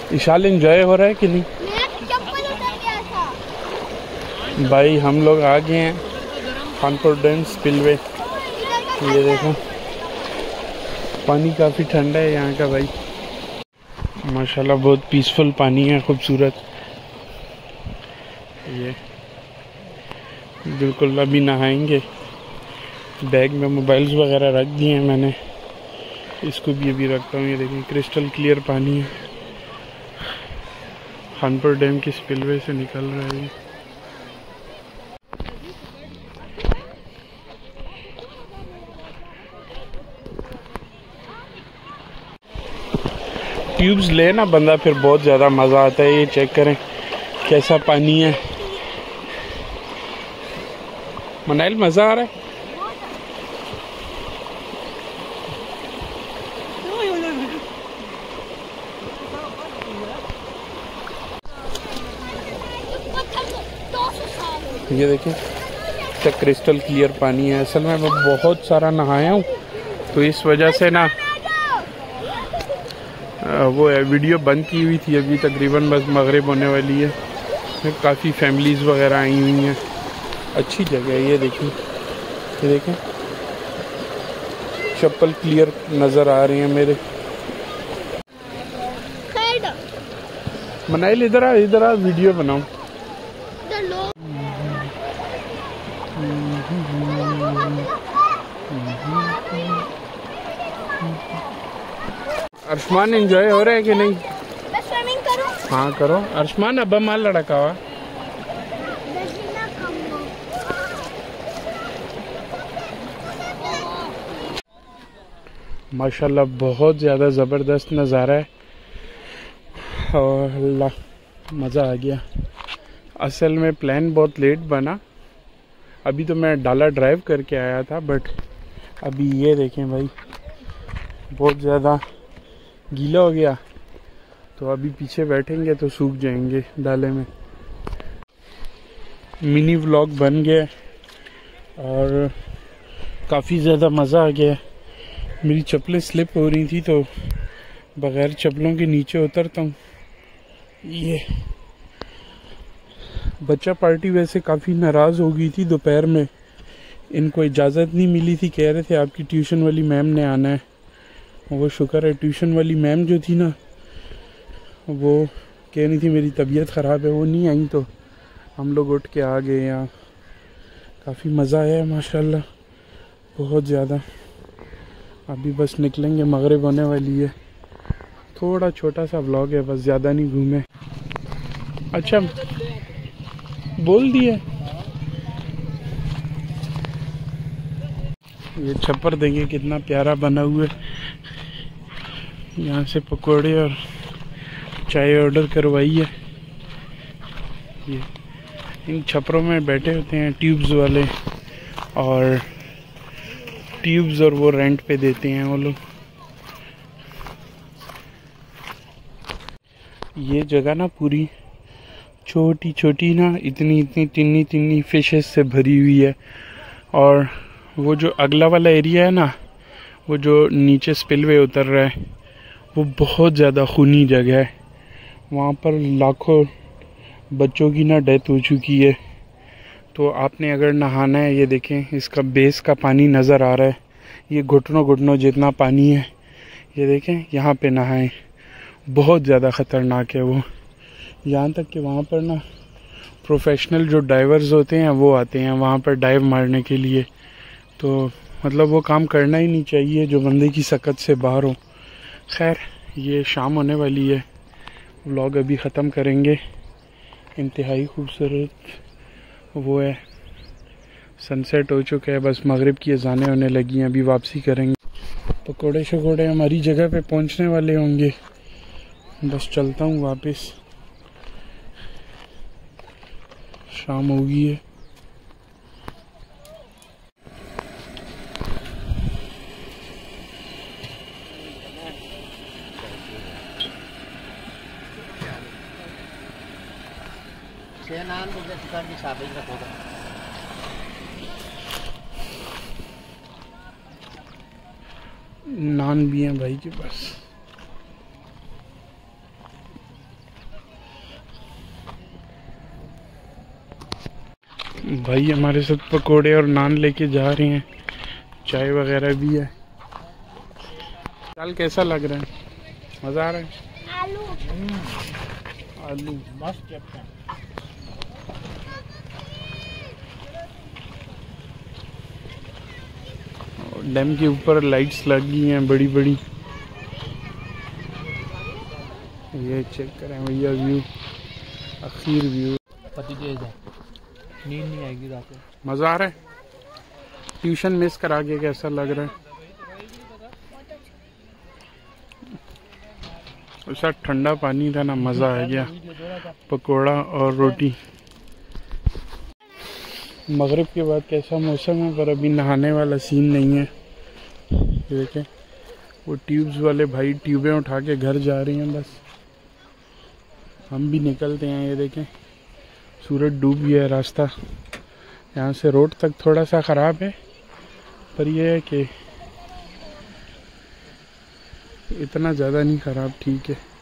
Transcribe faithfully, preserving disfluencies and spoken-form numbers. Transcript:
Ishal enjoy हो रहा है कि नहीं? भाई हम लोग आ गए हैं खानपुर डैम स्पिलवे। ये देखो पानी काफ़ी ठंडा है यहाँ का भाई, माशाल्लाह बहुत पीसफुल पानी है, खूबसूरत। ये बिल्कुल अभी नहाएंगे। बैग में मोबाइल्स वगैरह रख दिए हैं मैंने, इसको भी अभी रखता हूँ। ये देखिए क्रिस्टल क्लियर पानी है, खानपुर डैम की स्पिलवे से निकल रहा है। ट्यूब्स ले ना बंदा, फिर बहुत ज़्यादा मज़ा आता है। ये चेक करें कैसा पानी है। मनाइल मज़ा आ रहा है। ये देखिए क्या क्रिस्टल क्लियर पानी है। असल में मैं बहुत सारा नहाया हूँ तो इस वजह से ना वो है वीडियो बंद की हुई थी। अभी तकरीबन बस मगरिब होने वाली है। काफ़ी फैमिलीज़ वगैरह आई हुई हैं। अच्छी जगह है। ये देखिए, ये देखें चप्पल क्लियर नज़र आ रही हैं मेरे। मनाइल इधर आ, इधर आ, वीडियो बनाओ। अर्शमान एंजॉय हो रहा है कि नहीं? मैं स्विमिंग करूं? हाँ करो। अर्शमान अब माल लड़का हुआ। माशाल्लाह बहुत ज़्यादा ज़बरदस्त नज़ारा है और अल्लाह मज़ा आ गया। असल में प्लान बहुत लेट बना। अभी तो मैं डाला ड्राइव करके आया था, बट अभी ये देखें भाई बहुत ज़्यादा गीला हो गया, तो अभी पीछे बैठेंगे तो सूख जाएंगे डाले में। मिनी व्लॉग बन गया और काफ़ी ज़्यादा मज़ा आ गया। मेरी चप्पलें स्लिप हो रही थी तो बग़ैर चप्पलों के नीचे उतरता हूँ। ये बच्चा पार्टी वैसे काफ़ी नाराज़ हो गई थी दोपहर में, इनको इजाज़त नहीं मिली थी। कह रहे थे आपकी ट्यूशन वाली मैम ने आना है। वो शुक्र है ट्यूशन वाली मैम जो थी ना, वो कह रही थी मेरी तबीयत ख़राब है, वो नहीं आई तो हम लोग उठ के आ गए यहाँ। काफ़ी मज़ा आया माशाल्लाह बहुत ज़्यादा। अभी बस निकलेंगे, मगरिब होने वाली है। थोड़ा छोटा सा व्लॉग है बस, ज़्यादा नहीं घूमे। अच्छा बोल दिए। ये छप्पर देंगे कितना प्यारा बना हुआ है। यहाँ से पकोड़े और चाय ऑर्डर करवाई है। ये इन छपरों में बैठे होते हैं ट्यूब्स वाले, और ट्यूब्स और वो रेंट पे देते हैं वो लोग। ये जगह ना पूरी छोटी छोटी ना इतनी इतनी तिन्नी तिन्नी फिशेस से भरी हुई है। और वो जो अगला वाला एरिया है ना, वो जो नीचे स्पिलवे उतर रहा है, वो बहुत ज़्यादा खूनी जगह है। वहाँ पर लाखों बच्चों की ना डेथ हो चुकी है। तो आपने अगर नहाना है, ये देखें इसका बेस का पानी नज़र आ रहा है, ये घुटनों घुटनों जितना पानी है। ये देखें यहाँ पे नहाएं, बहुत ज़्यादा ख़तरनाक है वो। यहाँ तक कि वहाँ पर ना प्रोफेशनल जो डाइवर्स होते हैं वो आते हैं वहाँ पर डाइव मारने के लिए। तो मतलब वो काम करना ही नहीं चाहिए जो बंदे की सकत से बाहर हो। खैर ये शाम होने वाली है, व्लॉग अभी ख़त्म करेंगे। इंतहाई खूबसूरत वो है, सनसेट हो चुका है, बस मगरिब की अज़ानें होने लगी हैं। अभी वापसी करेंगे। पकोड़े शकोड़े हमारी जगह पे पहुंचने वाले होंगे। बस चलता हूँ वापस, शाम हो गई है। नान भी हैं भाई के पास। भाई हमारे साथ पकोड़े और नान लेके जा रहे हैं, चाय वगैरह भी है। चाल कैसा लग रहा है? मज़ा आ रहा है? आलू आलू मस्त। डैम के ऊपर लाइट्स लगी हैं बड़ी बड़ी। ये चेक करें भैया व्यू, आखिर व्यू। पति तेज है, नींद नहीं आएगी रात में। मज़ा आ रहा है? ट्यूशन मिस करा के कैसा लग रहा है? ऐसा ठंडा पानी था ना, मज़ा आ गया। पकोड़ा और रोटी। मगरिब के बाद कैसा मौसम है, पर अभी नहाने वाला सीन नहीं है। देखें वो ट्यूब्स वाले भाई ट्यूबें उठा के घर जा रही हैं बस। हम भी निकलते हैं। ये देखें सूरज डूब गया है। रास्ता यहाँ से रोड तक थोड़ा सा ख़राब है, पर यह है कि इतना ज़्यादा नहीं ख़राब, ठीक है।